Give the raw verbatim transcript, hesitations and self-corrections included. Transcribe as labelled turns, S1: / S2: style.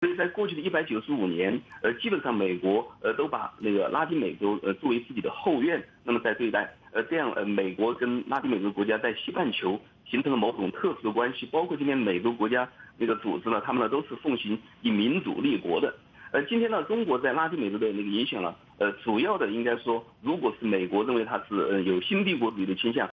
S1: 所以在过去的一百九十五年，呃，基本上美国呃都把那个拉丁美洲呃作为自己的后院，那么在对待，呃，这样呃，美国跟拉丁美洲国家在西半球形成了某种特殊的关系，包括今天美洲国家那个组织呢，他们呢都是奉行以民主立国的。呃，今天呢，中国在拉丁美洲的那个影响呢，呃，主要的应该说，如果是美国认为它是呃有新帝国主义的倾向。